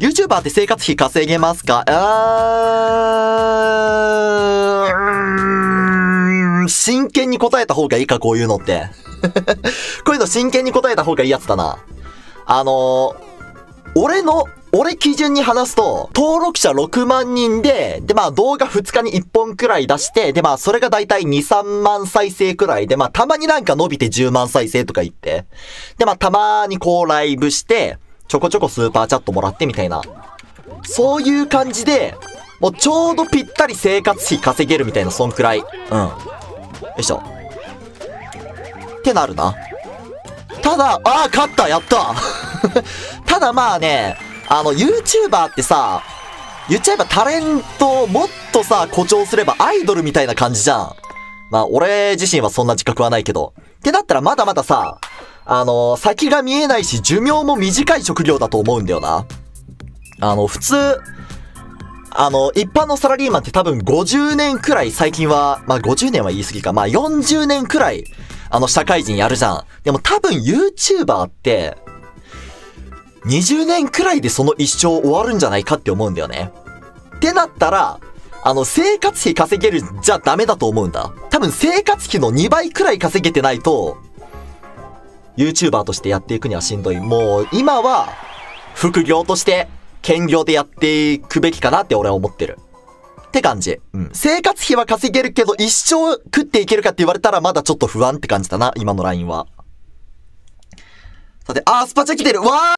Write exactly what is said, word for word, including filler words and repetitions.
YouTuber って生活費稼げますか？あー、真剣に答えた方がいいか、こういうのって。こういうの真剣に答えた方がいいやつだな。あのー、俺の、俺基準に話すと、登録者ろくまんにんで、でまあ動画ふつかにいっぽんくらい出して、でまあそれがだいたいに、さんまん再生くらいで、まあたまになんか伸びてじゅうまん再生とか言って、でまあたまにこうライブして、ちょこちょこスーパーチャットもらってみたいな。そういう感じで、もうちょうどぴったり生活費稼げるみたいな、そんくらい。うん。よいしょ。ってなるな。ただ、ああ、勝ったやったただまあね、あの、YouTuber ってさ、言っちゃえばタレントをもっとさ、誇張すればアイドルみたいな感じじゃん。まあ、俺自身はそんな自覚はないけど。ってなったらまだまださ、あの、先が見えないし、寿命も短い職業だと思うんだよな。あの、普通、あの、一般のサラリーマンって多分ごじゅうねんくらい最近は、まあごじゅうねんは言い過ぎか、まあよんじゅうねんくらい、あの、社会人やるじゃん。でも多分 YouTuber って、にじゅうねんくらいでその一生終わるんじゃないかって思うんだよね。ってなったら、あの、生活費稼げるじゃダメだと思うんだ。多分生活費のにばいくらい稼げてないと、YouTuber としてやっていくにはしんどい。もう、今は、副業として、兼業でやっていくべきかなって俺は思ってる。って感じ。うん。生活費は稼げるけど、一生食っていけるかって言われたらまだちょっと不安って感じだな、今のラインは。さて、あー、スパチャ来てるわー